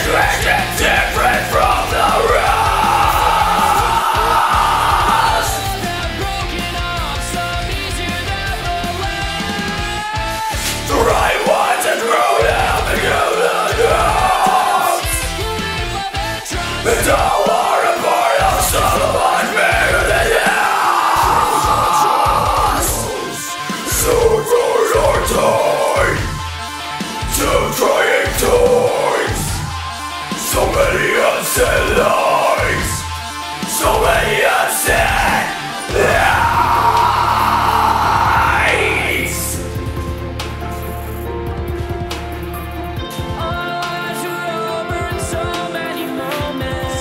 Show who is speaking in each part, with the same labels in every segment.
Speaker 1: Different from the rest. The right ones and grown up and good. And all are a part of something much bigger than us. So for your time to trying toys. So many unsaid lies. So many unsaid lies.
Speaker 2: Our lives were over in so many moments,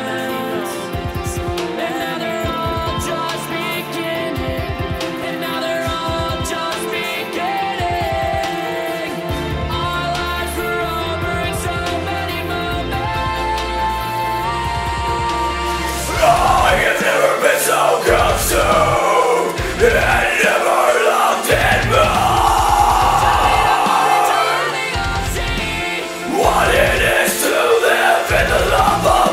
Speaker 2: and now they're all just beginning. And now they're all just beginning. Our lives were over in so many moments.
Speaker 1: I have never been so consumed and never loved it more. What it is to live in the love of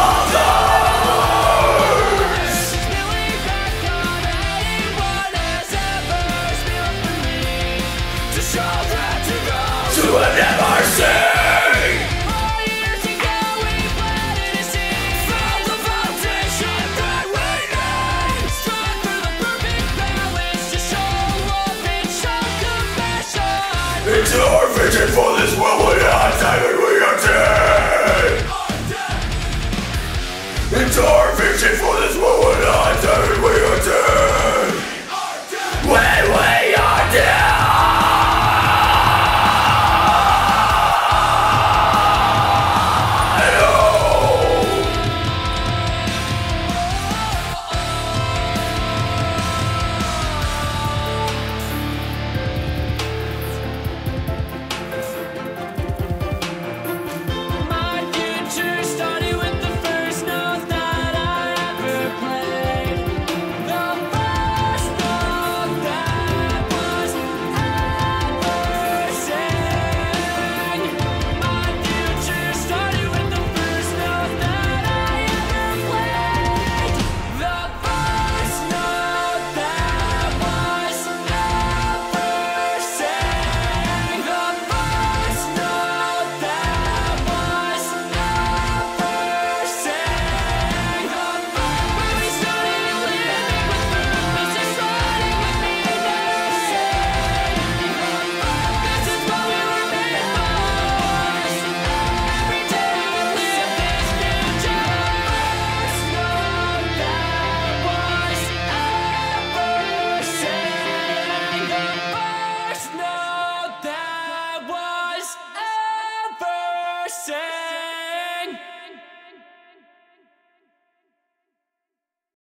Speaker 1: others.
Speaker 2: Spilling back on anyone has ever spilled for me, to show gratitude.
Speaker 1: To have never seen.
Speaker 2: All years ago we planted a seed from the foundation that we need. Strive for the perfect balance to show up and show compassion.
Speaker 1: It's our vision for this world. We are David, we are dead. It's our vision for this world. We are David, we are dead. When we are dead.
Speaker 2: My future started with the first note that I ever played. The first note that was ever sang. My future started with the first note that I ever played. The first note that was ever sang. The first note that was ever sang. When we started living with purpose, it's starting with me and never saying. This is what we were made for. Every day we live this future. First note that was ever sang. The first note that was ever sang.